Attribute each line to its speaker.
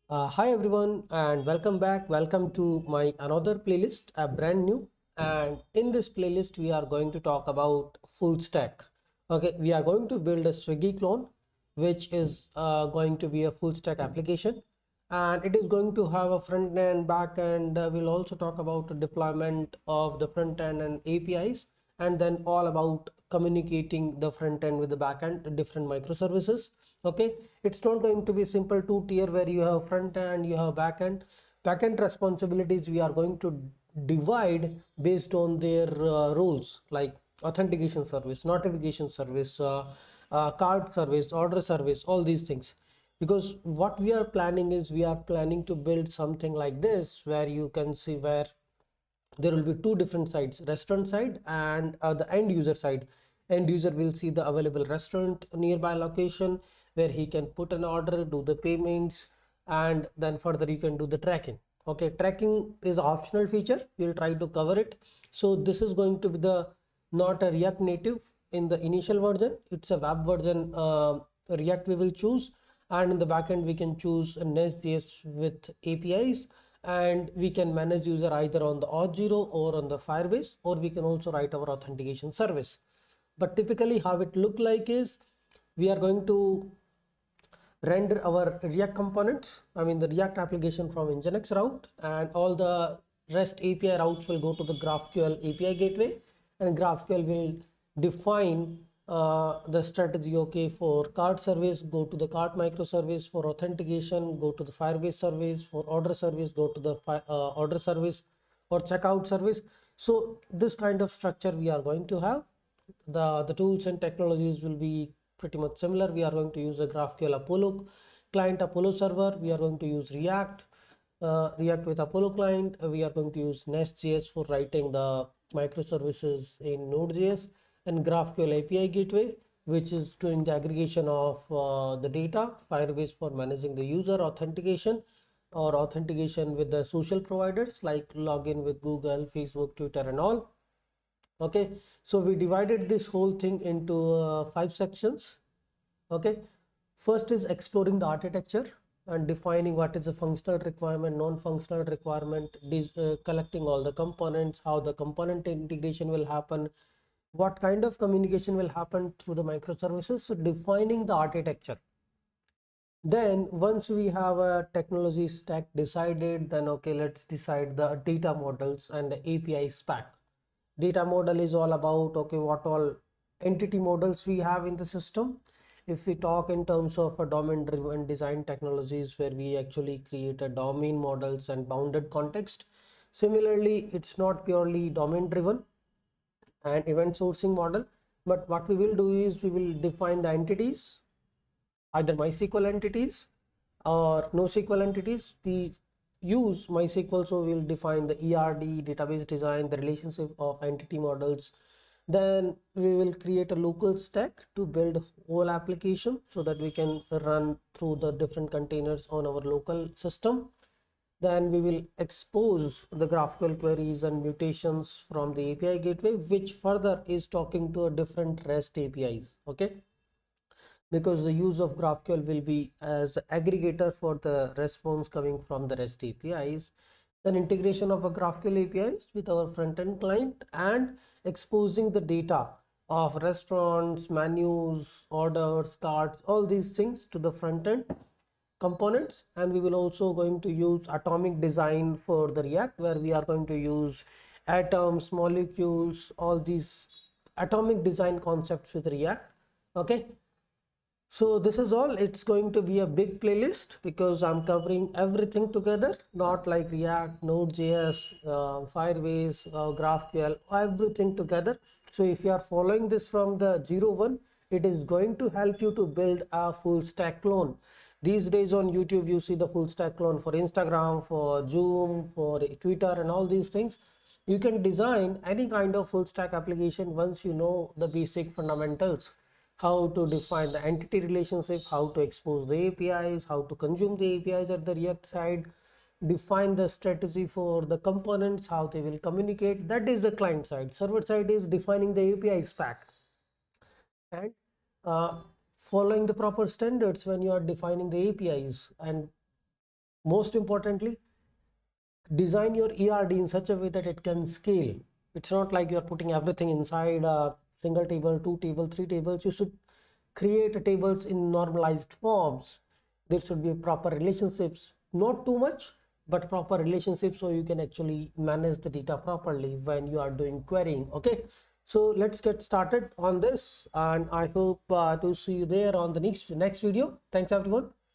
Speaker 1: Hi everyone and welcome back. Welcome to my another playlist, brand new. And in this playlist, we are going to talk about full stack. Okay, we are going to build a Swiggy clone, which is going to be a full stack application, and it is going to have a front end, back end. We'll also talk about the deployment of the front end and APIs, and then all about communicating the front end with the back end, different microservices. Okay, it's not going to be simple two-tier where you have front end, you have back end. Back end responsibilities we are going to divide based on their roles, like authentication service, notification service, card service, order service, all these things. Because what we are planning is we are planning to build something like this where you can see where there will be two different sides, restaurant side and the end user side. End user will see the available restaurant nearby location where he can put an order, do the payments, and then further you can do the tracking. Okay, tracking is an optional feature, we'll try to cover it. So this is going to be the not a React native in the initial version, it's a web version. React we will choose, and in the backend we can choose a Nest.js with APIs, and we can manage user either on the Auth0 or on the Firebase, or we can also write our authentication service. But typically how it look like is we are going to render our React components, I mean the React application from Nginx route, and all the REST API routes will go to the GraphQL API gateway, and GraphQL will define the strategy. Okay, for card service, go to the card microservice. For authentication, go to the Firebase service. For order service, go to the order service or checkout service. So this kind of structure we are going to have. The tools and technologies will be pretty much similar. We are going to use a GraphQL Apollo client, Apollo server. We are going to use React with Apollo client. We are going to use Nest.js for writing the microservices in Node.js, and GraphQL API gateway, which is doing the aggregation of the data. Firebase for managing the user authentication or authentication with the social providers like login with Google, Facebook, Twitter, and all. Okay, so we divided this whole thing into 5 sections. Okay, first is exploring the architecture and defining what is a functional requirement, non-functional requirement, collecting all the components, how the component integration will happen, what kind of communication will happen through the microservices. So defining the architecture. Then once we have a technology stack decided, then okay, let's decide the data models and the API stack. Data model is all about, okay, what all entity models we have in the system. If we talk in terms of a domain driven design technologies where we actually create a domain models and bounded context. Similarly, it's not purely domain driven and event sourcing model, but what we will do is we will define the entities, either MySQL entities or NoSQL entities. We use MySQL, so we'll define the ERD, database design, the relationship of entity models. Then we will create a local stack to build a whole application so that we can run through the different containers on our local system. Then we will expose the GraphQL queries and mutations from the API gateway, which further is talking to a different REST APIs. Okay, because the use of GraphQL will be as aggregator for the response coming from the REST APIs. Then integration of a GraphQL APIs with our front-end client and exposing the data of restaurants, menus, orders, cards, all these things to the front-end components. And we will also going to use atomic design for the React, where we are going to use atoms, molecules, all these atomic design concepts with React. Okay, so this is all. It's going to be a big playlist because I'm covering everything together, not like React, Node.js, Firebase, GraphQL, everything together. So if you are following this from the 0 1, it is going to help you to build a full stack clone. These days on YouTube, you see the full stack clone for Instagram, for Zoom, for Twitter, and all these things. You can design any kind of full stack application once you know the basic fundamentals, how to define the entity relationship, how to expose the APIs, how to consume the APIs at the React side, define the strategy for the components, how they will communicate. That is the client side. Server side is defining the API stack and following the proper standards when you are defining the APIs and Most importantly, design your ERD in such a way that it can scale. It's not like you're putting everything inside a single table, two table, three tables. You should create tables in normalized forms. There should be proper relationships, not too much, but proper relationships, so you can actually manage the data properly when you are doing querying. Okay, so let's get started on this, and I hope to see you there on the next video. Thanks everyone.